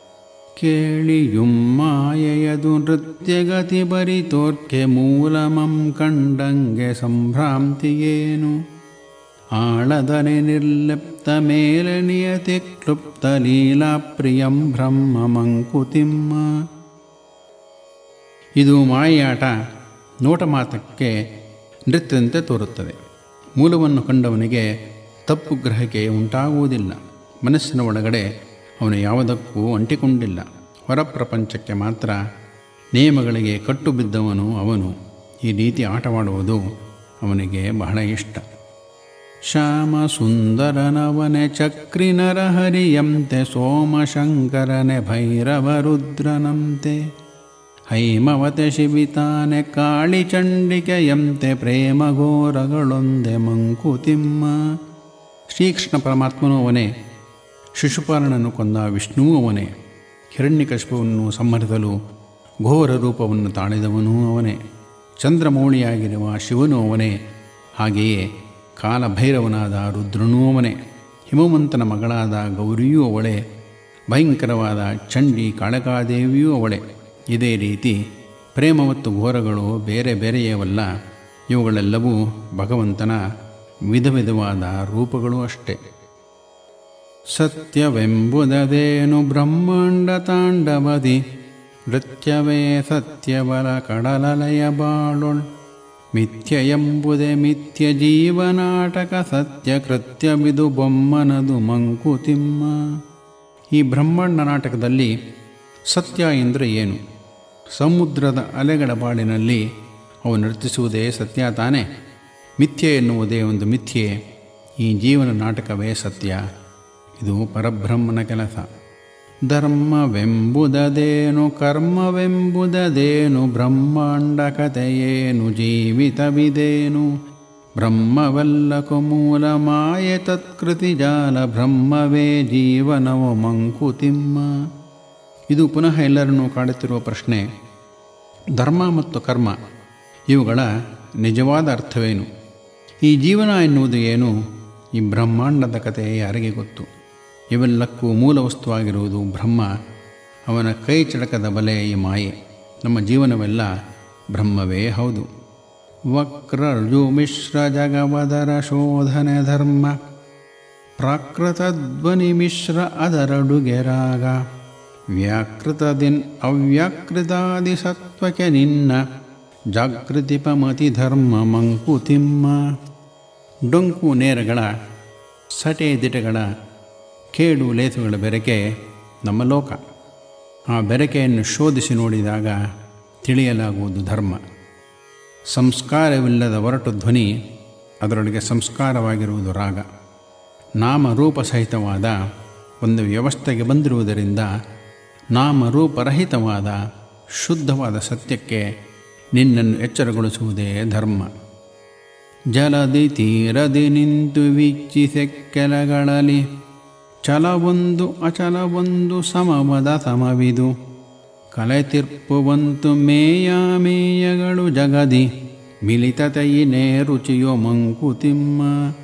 ಕೇಳಿಯುಮ್ಮಾಯೆಯದು ನೃತ್ಯಗತಿ ಬರಿತೋರ್ಕೆ ಮೂಲಮಂ ಕಂಡಂಗೆ ಸಂಭ್ರಾಂತಿಯೇನು ಆಳದನೆ ನಿರ್ಲಿಪ್ತ ಮೇಲೆ ನಿಯತಿ ಕ್ಲುಪ್ತ ಲೀಲಾ ಪ್ರಿಯಂ ಬ್ರಹ್ಮ ಮಂಕುತಿಮ್ಮ. ಇದು ಮಾಯಾಟ ನೋಟ ಮಾತ್ರಕ್ಕೆ ನೃತ್ಯದಂತೆ ತೋರುತ್ತದೆ. ಮೂಲವನ್ನು ಕಂಡವನಿಗೆ ತಪ್ಪು ಗ್ರಹಿಕೆ ಉಂಟಾಗುವುದಿಲ್ಲ. ಮನಸ್ಸಿನ ಒಳಗಡೆ ಅವನು ಯಾವುದಕ್ಕೂ ಅಂಟಿಕೊಂಡಿಲ್ಲ. ಹೊರ ಪ್ರಪಂಚಕ್ಕೆ ಮಾತ್ರ ನಿಯಮಗಳಿಗೆ ಕಟ್ಟು ಬಿದ್ದವನು ಅವನು. ಈ ರೀತಿ ಆಟವಾಡುವುದು ಅವನಿಗೆ ಬಹಳ ಇಷ್ಟ. ಶ್ಯಾಮ ಸುಂದರನವನೆ ಚಕ್ರಿ ನರಹರಿಯಂತೆ ಸೋಮಶಂಕರನೆ ಭೈರವ ರುದ್ರನಂತೆ ಹೈಮವತೆ ಶಿಬಿತಾನೆ ಕಾಳಿ ಚಂಡಿಕೆಯಂತೆ ಪ್ರೇಮ ಘೋರಗಳೊಂದೆ ಮಂಕುತಿಮ್ಮ. ಶ್ರೀಕೃಷ್ಣ ಪರಮಾತ್ಮನೂ ಅವನೇ, ಶಿಶುಪಾಲನನ್ನು ಕೊಂದ ವಿಷ್ಣುವೂ ಅವನೇ, ಹಿರಣ್ಯಕಶಿಪುವನ್ನು ಸಂಹರಿಸಲು ಘೋರ ರೂಪವನ್ನು ತಾಳಿದವನೂ ಅವನೇ, ಚಂದ್ರಮೌಳಿಯಾಗಿರುವ ಶಿವನೂ ಅವನೇ, ಹಾಗೆಯೇ ಕಾಲಭೈರವನಾದ ರುದ್ರನೂ ಅವನೇ, ಹಿಮವಂತನ ಮಗಳಾದ ಗೌರಿಯೂ ಅವಳೇ, ಭಯಂಕರವಾದ ಚಂಡಿ ಕಾಳಕಾದೇವಿಯೂ ಅವಳೇ. ಇದೇ ರೀತಿ ಪ್ರೇಮ ಮತ್ತು ಘೋರಗಳು ಬೇರೆ ಬೇರೆಯವಲ್ಲ, ಇವುಗಳೆಲ್ಲವೂ ಭಗವಂತನ ವಿಧ ವಿಧವಾದ ರೂಪಗಳು ಅಷ್ಟೇ. ಸತ್ಯವೆಂಬುದೇನು ಬ್ರಹ್ಮಾಂಡ ತಾಂಡವದಿ ನೃತ್ಯವೇ ಸತ್ಯವಲ ಕಡಲಲಯ ಬಾಳೊಳ್ ಮಿಥ್ಯ ಎಂಬುದೇ ಮಿಥ್ಯ ಜೀವನಾಟಕ ಸತ್ಯ ಕೃತ್ಯವಿದು ಬೊಮ್ಮನದು ಮಂಕುತಿಮ್ಮ. ಈ ಬ್ರಹ್ಮಾಂಡ ನಾಟಕದಲ್ಲಿ ಸತ್ಯ ಎಂದರೆ ಏನು? ಸಮುದ್ರದ ಅಲೆಗಳ ಬಾಳಿನಲ್ಲಿ ಅವು ನರ್ತಿಸುವುದೇ ಸತ್ಯ ತಾನೇ? ಮಿಥ್ಯೆ ಎನ್ನುವುದೇ ಒಂದು ಮಿಥ್ಯೆ, ಈ ಜೀವನ ನಾಟಕವೇ ಸತ್ಯ. ಇದು ಪರಬ್ರಹ್ಮನ ಕೆಲಸ. ಧರ್ಮವೆಂಬುದದೇನು, ಕರ್ಮವೆಂಬುದದೇನು, ಬ್ರಹ್ಮಾಂಡ ಕಥೆಯೇನು, ಜೀವಿತವಿದೇನು, ಬ್ರಹ್ಮವೆಲ್ಲಕು ಮೂಲ ಮಾಯೆ ತತ್ಕೃತಿ ಜಾಲ, ಬ್ರಹ್ಮವೇ ಜೀವನವೋ ಮಂಕುತಿಮ್ಮ. ಇದು ಪುನಃ ಎಲ್ಲರನ್ನೂ ಕಾಡುತ್ತಿರುವ ಪ್ರಶ್ನೆ. ಧರ್ಮ ಮತ್ತು ಕರ್ಮ ಇವುಗಳ ನಿಜವಾದ ಅರ್ಥವೇನು? ಈ ಜೀವನ ಎನ್ನುವುದು ಏನು? ಈ ಬ್ರಹ್ಮಾಂಡದ ಕಥೆ ಯಾರಿಗೆ ಗೊತ್ತು? ಇವೆಲ್ಲಕ್ಕೂ ಮೂಲ ವಸ್ತುವಾಗಿರುವುದು ಬ್ರಹ್ಮ, ಅವನ ಕೈ ಚಳಕದ ಬಲೆ ಈ ಮಾಯೆ. ನಮ್ಮ ಜೀವನವೆಲ್ಲ ಬ್ರಹ್ಮವೇ ಹೌದು. ವಕ್ರರ್ಜು ಮಿಶ್ರ ಜಗವದರ ಶೋಧನೆ ಧರ್ಮ, ಪ್ರಾಕೃತ ಧ್ವನಿ ಮಿಶ್ರ ಅದರಡುಗೆ ರಾಗ, ವ್ಯಾಕೃತದಿನ್ ಅವ್ಯಾಕೃತಾದಿ ಸತ್ವಕ್ಕೆ ನಿನ್ನ, ಜಾಗೃತಿಪಮತಿ ಧರ್ಮ ಮಂಕುತಿಮ್ಮ. ಡೊಂಕು ನೇರಗಳ, ಸಟೆ ದಿಟಗಳ, ಕೇಡು ಲೇಸುಗಳ ಬೆರಕೆ ನಮ್ಮ ಲೋಕ. ಆ ಬೆರಕೆಯನ್ನು ಶೋಧಿಸಿ ನೋಡಿದಾಗ ತಿಳಿಯಲಾಗುವುದು ಧರ್ಮ. ಸಂಸ್ಕಾರವಿಲ್ಲದ ಒರಟು ಧ್ವನಿ, ಅದರೊಳಗೆ ಸಂಸ್ಕಾರವಾಗಿರುವುದು ರಾಗ. ನಾಮರೂಪ ಸಹಿತವಾದ ಒಂದು ವ್ಯವಸ್ಥೆಗೆ ಬಂದಿರುವುದರಿಂದ ನಾಮರೂಪರಹಿತವಾದ ಶುದ್ಧವಾದ ಸತ್ಯಕ್ಕೆ ನಿನ್ನನ್ನು ಎಚ್ಚರಗೊಳಿಸುವುದೇ ಧರ್ಮ. ಜಲದಿ ತೀರದಿ ನಿಂತು ವೀಕ್ಷಿಸೆ ಕೆಲಗಳಲ್ಲಿ, ಚಲವೊಂದು ಅಚಲವೊಂದು ಸಮವದ ಸಮವಿದು, ಕಲೆತಿರ್ಪುವಂತು ಮೇಯಗಳು ಜಗದಿ, ಮಿಲಿತತೆಯಿನೇ ರುಚಿಯೋ ಮಂಕುತಿಮ್ಮ.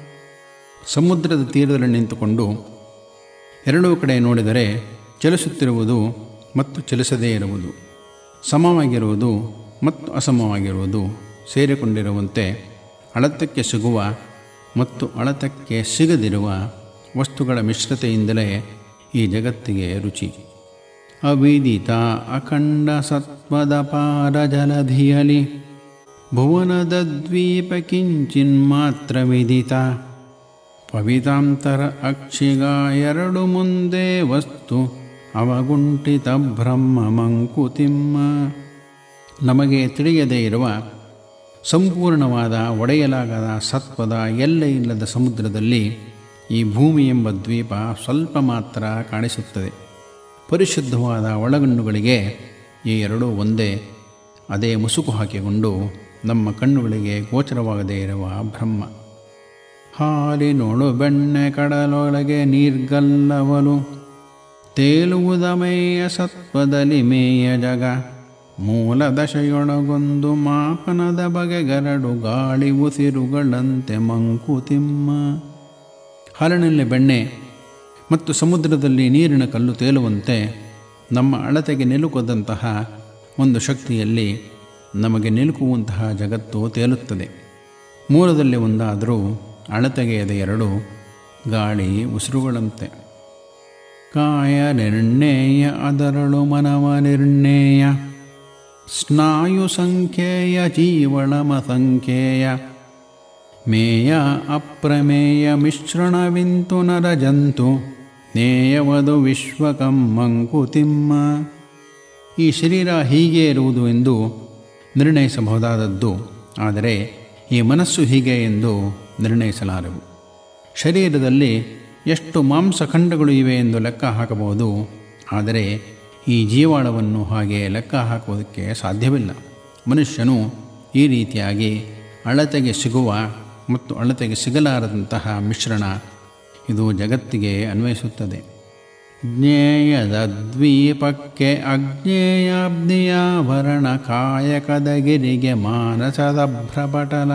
ಸಮುದ್ರದ ತೀರದಲ್ಲಿ ನಿಂತುಕೊಂಡು ಎರಡೂ ಕಡೆ ನೋಡಿದರೆ ಚಲಿಸುತ್ತಿರುವುದು ಮತ್ತು ಚಲಿಸದೇ ಇರುವುದು, ಸಮವಾಗಿರುವುದು ಮತ್ತು ಅಸಮವಾಗಿರುವುದು ಸೇರಿಕೊಂಡಿರುವಂತೆ ಅಳತಕ್ಕೆ ಸಿಗುವ ಮತ್ತು ಅಳತಕ್ಕೆ ಸಿಗದಿರುವ ವಸ್ತುಗಳ ಮಿಶ್ರತೆಯಿಂದಲೇ ಈ ಜಗತ್ತಿಗೆ ರುಚಿ. ಅವಿದಿತ ಅಖಂಡ ಸತ್ವದ ಪಾರ ಜಲಧಿಯಲಿ, ಭುವನದ ದ್ವೀಪ ಕಿಂಚಿನ್ಮಾತ್ರ ವಿದಿತ, ಪವಿತಾಂತರ ಅಕ್ಷಿಗ ಎರಡು ಮುಂದೆ ವಸ್ತು, ಅವಗುಂಠಿತ ಬ್ರಹ್ಮ ಮಂಕುತಿಮ್ಮ. ನಮಗೆ ತಿಳಿಯದೇ ಇರುವ ಸಂಪೂರ್ಣವಾದ ಒಡೆಯಲಾಗದ ಸತ್ವದ ಎಲ್ಲೇ ಇಲ್ಲದ ಸಮುದ್ರದಲ್ಲಿ ಈ ಭೂಮಿ ಎಂಬ ದ್ವೀಪ ಸ್ವಲ್ಪ ಮಾತ್ರ ಕಾಣಿಸುತ್ತದೆ. ಪರಿಶುದ್ಧವಾದ ಒಳಗಣ್ಣುಗಳಿಗೆ ಈ ಎರಡೂ ಒಂದೇ. ಅದೇ ಮುಸುಕು ಹಾಕಿಕೊಂಡು ನಮ್ಮ ಕಣ್ಣುಗಳಿಗೆ ಗೋಚರವಾಗದೇ ಇರುವ ಬ್ರಹ್ಮ. ಹಾಲಿನೊಳು ಬೆಣ್ಣೆ ಕಡಲೊಳಗೆ ನೀರ್ಗಲ್ಲವಲು, ತೇಲುವುದ ಮೇಯ ಸತ್ವದಲ್ಲಿ ಮೇಯ ಜಗ, ಮೂಲ ದಶೆಯೊಳಗೊಂದು ಮಾಪನದ ಬಗೆಗರಡು ಗಾಳಿ ಉಸಿರುಗಳಂತೆ ಮಂಕುತಿಮ್ಮ. ಹಾಲಿನಲ್ಲಿ ಬೆಣ್ಣೆ ಮತ್ತು ಸಮುದ್ರದಲ್ಲಿ ನೀರಿನ ಕಲ್ಲು ತೇಲುವಂತೆ ನಮ್ಮ ಅಳತೆಗೆ ನಿಲುಕದಂತಹ ಒಂದು ಶಕ್ತಿಯಲ್ಲಿ ನಮಗೆ ನಿಲುಕುವಂತಹ ಜಗತ್ತು ತೇಲುತ್ತದೆ. ಮೂಲದಲ್ಲಿ ಒಂದಾದರೂ ಅಳತೆಗೆ ಎದೆ ಎರಡು ಗಾಳಿ ಉಸಿರುಗಳಂತೆ. ಕಾಯ ನಿರ್ಣೇಯ ಅದರಳು ಮನವ ನಿರ್ಣೇಯ, ಸ್ನಾಯು ಸಂಖ್ಯೆಯ ಜೀವಳಮ ಸಂಖ್ಯೆಯ, ಮೇಯ ಅಪ್ರಮೇಯ ಮಿಶ್ರಣವಿಂತು ನರಜಂತು, ನೇಯವದು ವಿಶ್ವಕಂ ಮಂಕುತಿಮ್ಮ. ಈ ಶರೀರ ಹೀಗೆ ಇರುವುದು ಎಂದು ನಿರ್ಣಯಿಸಬಹುದಾದದ್ದು, ಆದರೆ ಈ ಮನಸ್ಸು ಹೀಗೆ ಎಂದು ನಿರ್ಣಯಿಸಲಾರವು. ಶರೀರದಲ್ಲಿ ಎಷ್ಟು ಮಾಂಸಖಂಡಗಳು ಇವೆ ಎಂದು ಲೆಕ್ಕ ಹಾಕಬಹುದು, ಆದರೆ ಈ ಜೀವಾಳವನ್ನು ಹಾಗೆ ಲೆಕ್ಕ ಹಾಕುವುದಕ್ಕೆ ಸಾಧ್ಯವಿಲ್ಲ. ಮನುಷ್ಯನು ಈ ರೀತಿಯಾಗಿ ಅಳತೆಗೆ ಸಿಗುವ ಮತ್ತು ಅಳತೆಗೆ ಸಿಗಲಾರದಂತಹ ಮಿಶ್ರಣ ಇದು ಜಗತ್ತಿಗೆ ಅನ್ವಯಿಸುತ್ತದೆ. ಜ್ಞೇಯದ ದ್ವೀಪಕ್ಕೆ ಅಜ್ಞೇಯಾಬ್ಧಿಯಾಭರಣ, ಕಾಯಕದ ಗಿರಿಗೆ ಮಾನಸದ ಭ್ರಪಟಲ,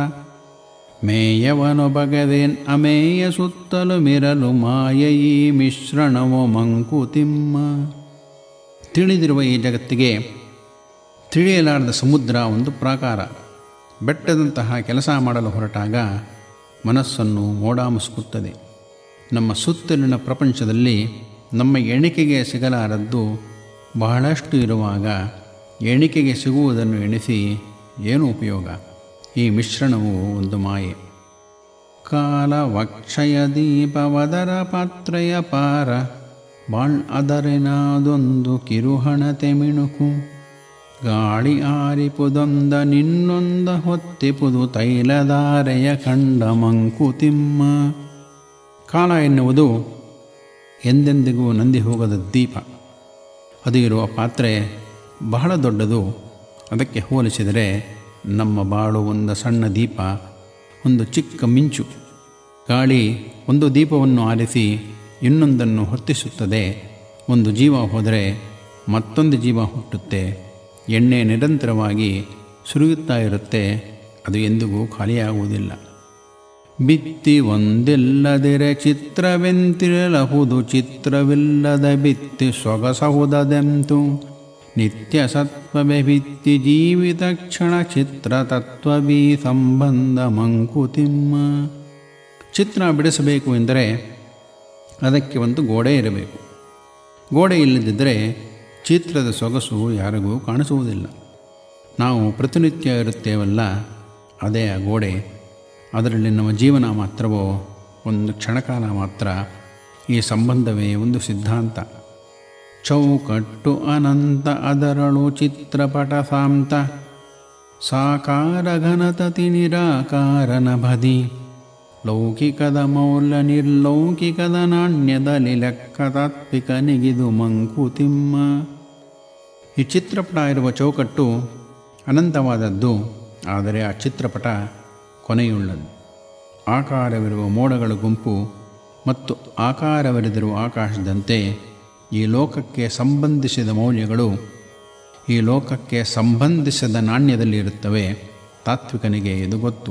ಮೇಯವನು ಬಗೆದೇನ್ ಅಮೇಯ ಸುತ್ತಲು ಮಿರಲು ಮಾಯಯಿ ಮಿಶ್ರಣವೋ ಮಂಕುತಿಮ್ಮ. ತಿಳಿದಿರುವ ಈ ಜಗತ್ತಿಗೆ ತಿಳಿಯಲಾರದ ಸಮುದ್ರ ಒಂದು ಪ್ರಾಕಾರ. ಬೆಟ್ಟದಂತಹ ಕೆಲಸ ಮಾಡಲು ಹೊರಟಾಗ ಮನಸ್ಸನ್ನು ಮೋಡ ಮುಸುಕುತ್ತದೆ. ನಮ್ಮ ಸುತ್ತಲಿನ ಪ್ರಪಂಚದಲ್ಲಿ ನಮ್ಮ ಎಣಿಕೆಗೆ ಸಿಗಲಾರದ್ದು ಬಹಳಷ್ಟು ಇರುವಾಗ ಎಣಿಕೆಗೆ ಸಿಗುವುದನ್ನು ಎಣಿಸಿ ಏನು ಉಪಯೋಗ? ಈ ಮಿಶ್ರಣವು ಒಂದು ಮಾಯೆ. ಕಾಲ ವಕ್ಷಯ ದೀಪವದರ ಪಾತ್ರೆಯ ಪಾರ, ಬಾಳ್ ಅದರೆನಾದೊಂದು ಕಿರುಹಣತೆ ಮಿಣುಕು, ಗಾಳಿ ಆರಿಪುದೊಂದ ನಿನ್ನೊಂದ ಹೊತ್ತಿಪುದು ತೈಲಧಾರೆಯ ಕಂಡ ಮಂಕುತಿಮ್ಮ. ಕಾಲ ಎನ್ನುವುದು ಎಂದೆಂದಿಗೂ ನಂದಿ ಹೋಗದ ದೀಪ. ಅದು ಇರುವ ಪಾತ್ರೆ ಬಹಳ ದೊಡ್ಡದು. ಅದಕ್ಕೆ ಹೋಲಿಸಿದರೆ ನಮ್ಮ ಬಾಳು ಒಂದು ಸಣ್ಣ ದೀಪ, ಒಂದು ಚಿಕ್ಕ ಮಿಂಚು. ಗಾಳಿ ಒಂದು ದೀಪವನ್ನು ಆರಿಸಿ ಇನ್ನೊಂದನ್ನು ಹೊತ್ತಿಸುತ್ತದೆ. ಒಂದು ಜೀವ ಹೋದರೆ ಮತ್ತೊಂದು ಜೀವ ಹುಟ್ಟುತ್ತೆ. ಎಣ್ಣೆ ನಿರಂತರವಾಗಿ ಸುರಿಯುತ್ತಾ ಇರುತ್ತೆ. ಅದು ಎಂದಿಗೂ ಖಾಲಿಯಾಗುವುದಿಲ್ಲ. ಬಿತ್ತಿ ಒಂದಿಲ್ಲದಿರೆ ಚಿತ್ರವೆಂತಿರಲಹುದು, ಚಿತ್ರವಿಲ್ಲದ ಬಿತ್ತಿ ಸೊಗಸಹುದದೆಂತು. ನಿತ್ಯ ಸತ್ವವೇ ಬಿತ್ತಿ ಜೀವಿತ ಕ್ಷಣ ಚಿತ್ರ ತತ್ವವೀ ಸಂಬಂಧ ಮಂಕುತಿಮ್ಮ. ಚಿತ್ರ ಬಿಡಿಸಬೇಕು ಎಂದರೆ ಅದಕ್ಕೆ ಒಂದು ಗೋಡೆ ಇರಬೇಕು. ಗೋಡೆ ಇಲ್ಲದಿದ್ದರೆ ಚಿತ್ರದ ಸೊಗಸು ಯಾರಿಗೂ ಕಾಣಿಸುವುದಿಲ್ಲ. ನಾವು ಪ್ರತಿನಿತ್ಯ ಇರುತ್ತೇವಲ್ಲ, ಅದೇ ಆ ಗೋಡೆ. ಅದರಲ್ಲಿ ನಮ್ಮ ಜೀವನ ಮಾತ್ರವೋ ಒಂದು ಕ್ಷಣಕಾಲ ಮಾತ್ರ. ಈ ಸಂಬಂಧವೇ ಒಂದು ಸಿದ್ಧಾಂತ. ಚೌಕಟ್ಟು ಅನಂತ ಅದರಳು ಚಿತ್ರಪಟ ಸಾಂತ, ಸಾಕಾರ ಘನತತಿ ನಿರಾಕಾರನ ಬದಿ. ಲೌಕಿಕದ ಮೌಲ್ಯ ನಿರ್ಲೌಕಿಕದ ನಾಣ್ಯದಲ್ಲಿ ಲೆಕ್ಕ ತಾತ್ವಿಕ ನಿಗಿದು ಮಂಕುತಿಮ್ಮ. ಈ ಚಿತ್ರಪಟ ಇರುವ ಚೌಕಟ್ಟು ಅನಂತವಾದದ್ದು, ಆದರೆ ಆ ಚಿತ್ರಪಟ ಕೊನೆಯುಳ್ಳದು. ಆಕಾರವಿರುವ ಮೋಡಗಳ ಗುಂಪು ಮತ್ತು ಆಕಾರವಿರದಿರುವ ಆಕಾಶದಂತೆ ಈ ಲೋಕಕ್ಕೆ ಸಂಬಂಧಿಸಿದ ಮೌಲ್ಯಗಳು ಈ ಲೋಕಕ್ಕೆ ಸಂಬಂಧಿಸಿದ ನಾಣ್ಯದಲ್ಲಿ ಇರುತ್ತವೆ. ತಾತ್ವಿಕನಿಗೆ ಇದು ಗೊತ್ತು.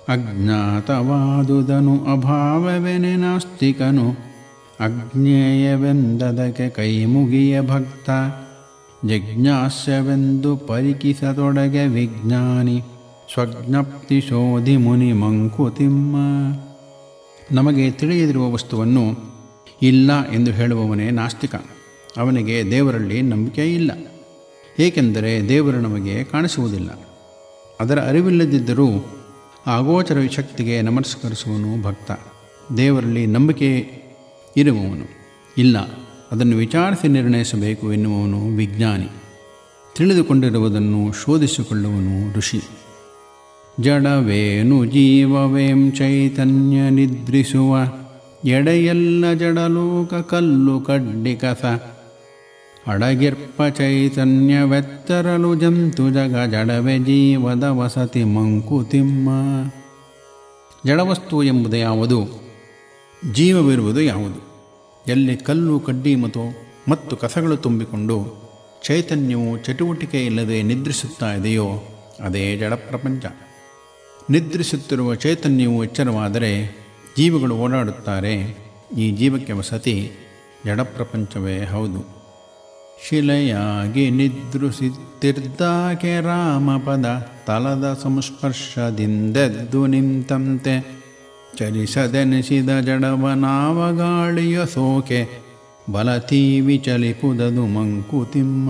ಅಜ್ಞಾತವಾದುದನು ಅಭಾವವೆನೆ ನಾಸ್ತಿಕನು, ಅಜ್ಞೇಯವೆಂದದಕ್ಕೆ ಕೈ ಮುಗಿಯ ಭಕ್ತ. ಜಿಜ್ಞಾಸ್ಯವೆಂದು ಪರಿಕಿಸತೊಡಗೆ ವಿಜ್ಞಾನಿ, ಸ್ವಜ್ಞಪ್ತಿ ಶೋಧಿ ಮುನಿ ಮಂಕುತಿಮ್ಮ. ನಮಗೆ ತಿಳಿಯದಿರುವ ವಸ್ತುವನ್ನು ಇಲ್ಲ ಎಂದು ಹೇಳುವವನೇ ನಾಸ್ತಿಕ. ಅವನಿಗೆ ದೇವರಲ್ಲಿ ನಂಬಿಕೆ ಇಲ್ಲ. ಏಕೆಂದರೆ ದೇವರು ನಮಗೆ ಕಾಣಿಸುವುದಿಲ್ಲ. ಅದರ ಅರಿವಿಲ್ಲದಿದ್ದರೂ ಅಗೋಚರ ಶಕ್ತಿಗೆ ನಮಸ್ಕರಿಸುವನು ಭಕ್ತ. ದೇವರಲ್ಲಿ ನಂಬಿಕೆ ಇರುವವನು ಇಲ್ಲ, ಅದನ್ನು ವಿಚಾರಿಸಿ ನಿರ್ಣಯಿಸಬೇಕು ಎನ್ನುವವನು ವಿಜ್ಞಾನಿ. ತಿಳಿದುಕೊಂಡಿರುವುದನ್ನು ಶೋಧಿಸಿಕೊಳ್ಳುವನು ಋಷಿ. ಜಡವೇನು ಜೀವವೇಂ ಚೈತನ್ಯ ನಿದ್ರಿಸುವ, ಎಡೆಯೆಲ್ಲ ಜಡಲೋಕ ಕಲ್ಲು ಕಡ್ಡಿ ಕಸ. ಅಡಗಿರ್ಪ ಚೈತನ್ಯವೆತ್ತರಲು ಜಂತು ಜಗ, ಜಡವೆ ಜೀವದ ವಸತಿ ಮಂಕುತಿಮ್ಮ. ಜಡವಸ್ತು ಎಂಬುದು ಯಾವುದು? ಜೀವವಿರುವುದು ಯಾವುದು? ಎಲ್ಲಿ ಕಲ್ಲು ಕಡ್ಡಿ ಮತ್ತು ಕಸಗಳು ತುಂಬಿಕೊಂಡು ಚೈತನ್ಯವು ಚಟುವಟಿಕೆ ಇಲ್ಲದೆ ನಿದ್ರಿಸುತ್ತಾ ಇದೆಯೋ ಅದೇ ಜಡ ಪ್ರಪಂಚ. ನಿದ್ರಿಸುತ್ತಿರುವ ಚೈತನ್ಯವು ಎಚ್ಚರವಾದರೆ ಜೀವಗಳು ಓಡಾಡುತ್ತಾರೆ. ಈ ಜೀವಕ್ಕೆ ವಸತಿ ಜಡಪ್ರಪಂಚವೇ ಹೌದು. ಶಿಲೆಯಾಗಿ ನಿದ್ರಿಸುತ್ತಿದ್ದಾಕೆ ರಾಮಪದ, ತಲದ ಸಂಸ್ಪರ್ಶದಿಂದೆದ್ದು ನಿಂತಂತೆ. ಚಲಿಸದೆನಿಸಿದ ಜಡವನಾವ ಗಾಳಿಯ ಸೋಕೆ, ಬಲತೀವಿ ಚಲಿಪುದದು ಮಂಕುತಿಮ್ಮ.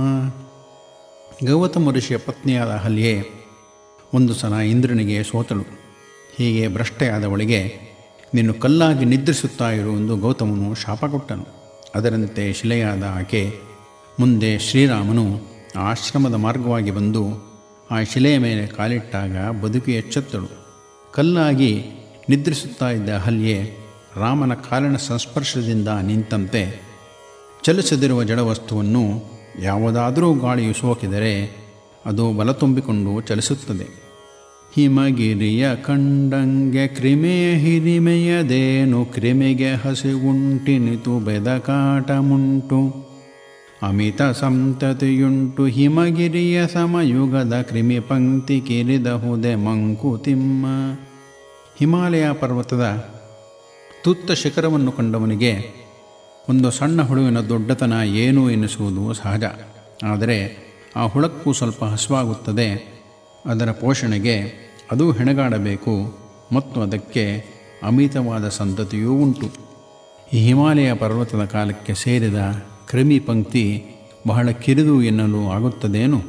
ಗೌತಮ ಋಷಿಯ ಪತ್ನಿಯಾದ ಅಹಲ್ಯೆ ಒಂದು ಸಲ ಇಂದ್ರನಿಗೆ ಸೋತಳು. ಹೀಗೆ ಭ್ರಷ್ಟೆಯಾದವಳಿಗೆ ನೀನು ಕಲ್ಲಾಗಿ ನಿದ್ರಿಸುತ್ತಾ ಇರು ಎಂದು ಗೌತಮನು ಶಾಪ ಕೊಟ್ಟನು. ಅದರಂತೆ ಶಿಲೆಯಾದ ಆಕೆ ಮುಂದೆ ಶ್ರೀರಾಮನು ಆಶ್ರಮದ ಮಾರ್ಗವಾಗಿ ಬಂದು ಆ ಶಿಲೆಯ ಮೇಲೆ ಕಾಲಿಟ್ಟಾಗ ಬದುಕಿ ಎಚ್ಚೆತ್ತಳು. ಕಲ್ಲಾಗಿ ನಿದ್ರಿಸುತ್ತಾ ಇದ್ದ ಅಹಲ್ಯೆ ರಾಮನ ಕಾಲಿನ ಸಂಸ್ಪರ್ಶದಿಂದ ನಿಂತಂತೆ. ಚಲಿಸದಿರುವ ಜಡವಸ್ತುವನ್ನು ಯಾವುದಾದರೂ ಗಾಳಿಯು ಸೋಕಿದರೆ ಅದು ಬಲ ತುಂಬಿಕೊಂಡು ಚಲಿಸುತ್ತದೆ. ಹಿಮಗಿರಿಯ ಕಂಡಂಗೆ ಕ್ರಿಮೆಯ ಹಿರಿಮೆಯದೇನು, ಕ್ರಿಮೆಗೆ ಹಸಿವುಂಟಿನಿತು ಬೆದಕಾಟ ಮುಂಟು. ಅಮಿತ ಸಂತತಿಯುಂಟು ಹಿಮಗಿರಿಯ ಸಮಯುಗದ, ಕ್ರಿಮಿ ಪಂಕ್ತಿ ಕಿರಿದಹುದೆ ಮಂಕುತಿಮ್ಮ. ಹಿಮಾಲಯ ಪರ್ವತದ ತುತ್ತ ಶಿಖರವನ್ನು ಕಂಡವನಿಗೆ ಒಂದು ಸಣ್ಣ ಹುಳುವಿನ ದೊಡ್ಡತನ ಏನು ಎನ್ನಿಸುವುದು ಸಹಜ. ಆದರೆ ಆ ಹುಳಕ್ಕೂ ಸ್ವಲ್ಪ ಹಸುವಾಗುತ್ತದೆ. ಅದರ ಪೋಷಣೆಗೆ ಅದು ಹೆಣಗಾಡಬೇಕು ಮತ್ತು ಅದಕ್ಕೆ ಅಮಿತವಾದ ಸಂತತಿಯೂ ಉಂಟು. ಈ ಹಿಮಾಲಯ ಪರ್ವತದ ಕಾಲಕ್ಕೆ ಸೇರಿದ ಕ್ರಿಮಿ ಪಂಕ್ತಿ ಬಹಳ ಕಿರಿದು ಎನ್ನಲು ಆಗುತ್ತದೇನು?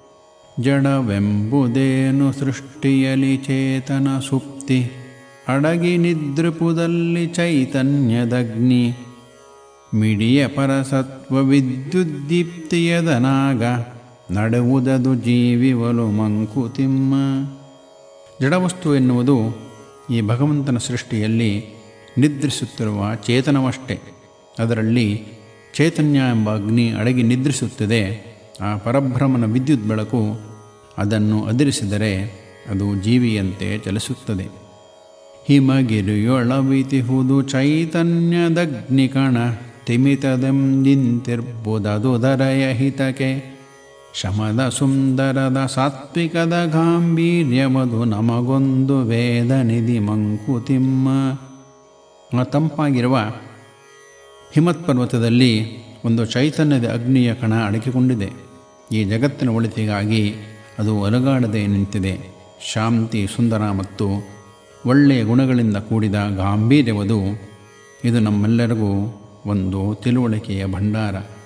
ಜಡವೆಂಬುದೇನು ಸೃಷ್ಟಿಯಲಿ ಚೇತನ ಸುಪ್ತಿ, ಅಡಗಿ ನಿದ್ರಿಪುದಲ್ಲಿ ಚೈತನ್ಯದಗ್ನಿ. ಮಿಡಿಯ ಪರಸತ್ವ ವಿದ್ಯುದ್ದೀಪ್ತಿಯದನಾಗ, ನಡೆವುದದು ಜೀವಿವಲು ಮಂಕುತಿಮ್ಮ. ಜಡವಸ್ತು ಎನ್ನುವುದು ಈ ಭಗವಂತನ ಸೃಷ್ಟಿಯಲ್ಲಿ ನಿದ್ರಿಸುತ್ತಿರುವ ಚೇತನವಷ್ಟೇ. ಅದರಲ್ಲಿ ಚೈತನ್ಯ ಎಂಬ ಅಗ್ನಿ ಅಡಗಿ ನಿದ್ರಿಸುತ್ತದೆ. ಆ ಪರಬ್ರಹ್ಮನ ವಿದ್ಯುತ್ ಬೆಳಕು ಅದನ್ನು ಅದಿರಿಸಿದರೆ ಅದು ಜೀವಿಯಂತೆ ಚಲಿಸುತ್ತದೆ. ಹಿಮಗಿರಿಯೊಳವಿತಿಹುದು ಚೈತನ್ಯದಗ್ನಿಕಣ ತಿಮಿತದೆಂದಿಂತಿರ್ಬುದದುದರಯ ಹಿತಕೆ ಶಮದ ಸುಂದರದ ಸಾತ್ವಿಕದ ಗಾಂಭೀರ್ಯವದು ನಮಗೊಂದು ವೇದ ನಿಧಿ ಮಂಕುತಿಮ್ಮ. ತಂಪಾಗಿರುವ ಹಿಮತ್ಪರ್ವತದಲ್ಲಿ ಒಂದು ಚೈತನ್ಯದ ಅಗ್ನಿಯ ಕಣ ಅಡಗಿಕೊಂಡಿದೆ. ಈ ಜಗತ್ತಿನ ಒಳಿತಿಗಾಗಿ ಅದು ಅಲುಗಾಡದೆ ನಿಂತಿದೆ. ಶಾಂತಿ, ಸುಂದರ ಮತ್ತು ಒಳ್ಳೆಯ ಗುಣಗಳಿಂದ ಕೂಡಿದ ಗಾಂಭೀರ್ಯವದು ಇದು ನಮ್ಮೆಲ್ಲರಿಗೂ ಒಂದು ತಿಳುವಳಿಕೆಯ ಭಂಡಾರ.